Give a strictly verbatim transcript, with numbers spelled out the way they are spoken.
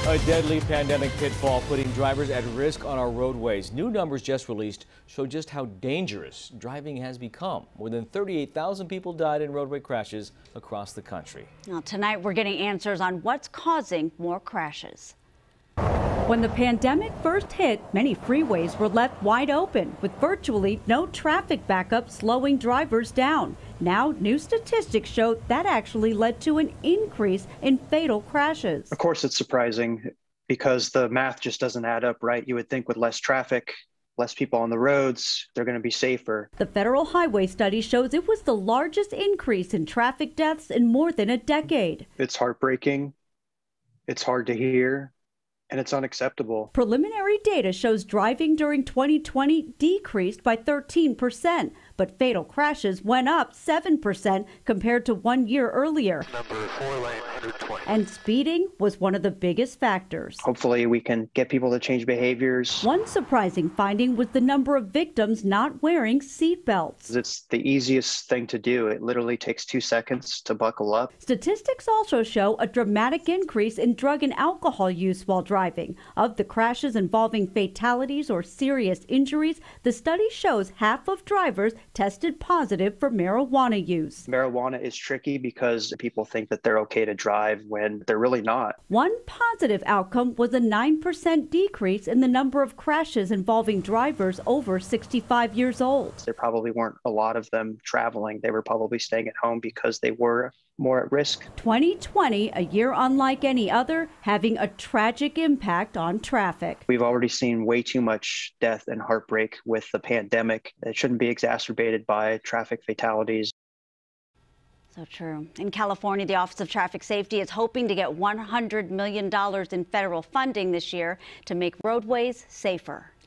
A deadly pandemic pitfall putting drivers at risk on our roadways. New numbers just released show just how dangerous driving has become. More than thirty-eight thousand people died in roadway crashes across the country. Now, tonight, we're getting answers on what's causing more crashes. When the pandemic first hit, many freeways were left wide open with virtually no traffic backup slowing drivers down. Now, new statistics show that actually led to an increase in fatal crashes. Of course, it's surprising because the math just doesn't add up, right? You would think with less traffic, less people on the roads, they're going to be safer. The Federal Highway Study shows it was the largest increase in traffic deaths in more than a decade. It's heartbreaking. It's hard to hear. And it's unacceptable. Preliminary data shows driving during twenty twenty decreased by thirteen percent, but fatal crashes went up seven percent compared to one year earlier. Number four lane, one hundred twenty. And speeding was one of the biggest factors. Hopefully we can get people to change behaviors. One surprising finding was the number of victims not wearing seat belts. It's the easiest thing to do. It literally takes two seconds to buckle up. Statistics also show a dramatic increase in drug and alcohol use while driving. Of the crashes involving fatalities or serious injuries, the study shows half of drivers tested positive for marijuana use. Marijuana is tricky because people think that they're okay to drive when they're really not. One positive outcome was a nine percent decrease in the number of crashes involving drivers over sixty-five years old. There probably weren't a lot of them traveling. They were probably staying at home because they were more at risk. twenty twenty, a year unlike any other, having a tragic impact on traffic. We've already seen way too much death and heartbreak with the pandemic. It shouldn't be exacerbated by traffic fatalities. So true. In California, the Office of Traffic Safety is hoping to get one hundred million dollars in federal funding this year to make roadways safer.